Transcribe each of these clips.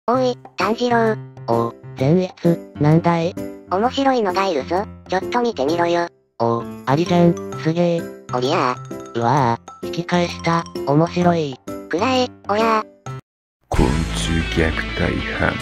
おい、炭治郎。 お、善逸、なんだい？ 面白いのがいるぞ。ちょっと見てみろよ。 お、ありじゃん、すげえ。 おりゃうわぁ、引き返した、面白い。 くらえ、おや昆虫虐待犯。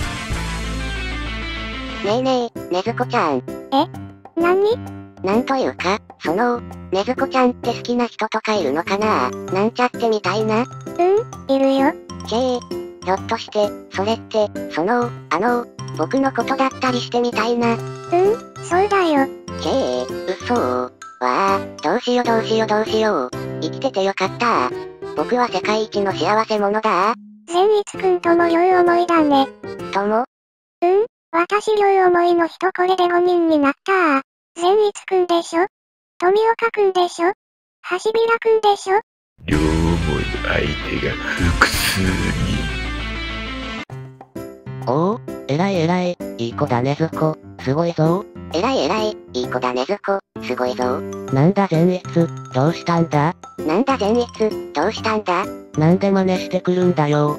ねえねえ、ねずこちゃん。 何？ なんというか、ねずこちゃんって好きな人とかいるのかな？なんちゃってみたいな。 いるよ。 ひょっとして、それって、僕のことだったりしてみたいな。 そうだよ。 嘘わあ、どうしよう。生きててよかった僕は世界一の幸せ者だ善逸くんとも両思いだね。私両思いの人これで5人になった善逸くんでしょ？富岡くんでしょ？橋平くんでしょ？ 両思いの相手が複数に。 おお、偉い、いい子だねずこ、すごいぞ。 偉い、いい子だねずこ、すごいぞ。 なんだ善逸、どうしたんだ？ なんだ善逸、どうしたんだ？ なんで真似してくるんだよ。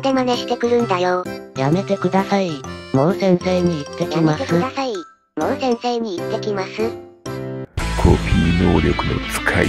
やめてください。もう先生に行ってきます。 コピー能力の使い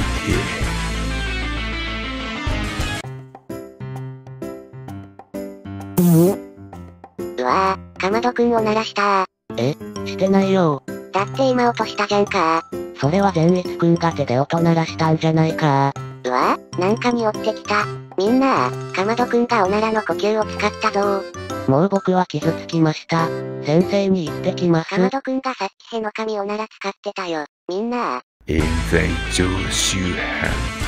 うわぁ、かまどくんを鳴らしたしてないよ。 だって今落としたじゃんか。 それは善逸くんが手で音鳴らしたんじゃないか。 うわぁ、なんか匂ってきた。みんなかまどくんがおならの呼吸を使ったぞもう僕は傷つきました。先生に行ってきます。 かまどくんがさっきへの髪おなら使ってたよ。みんな冤罪常習犯。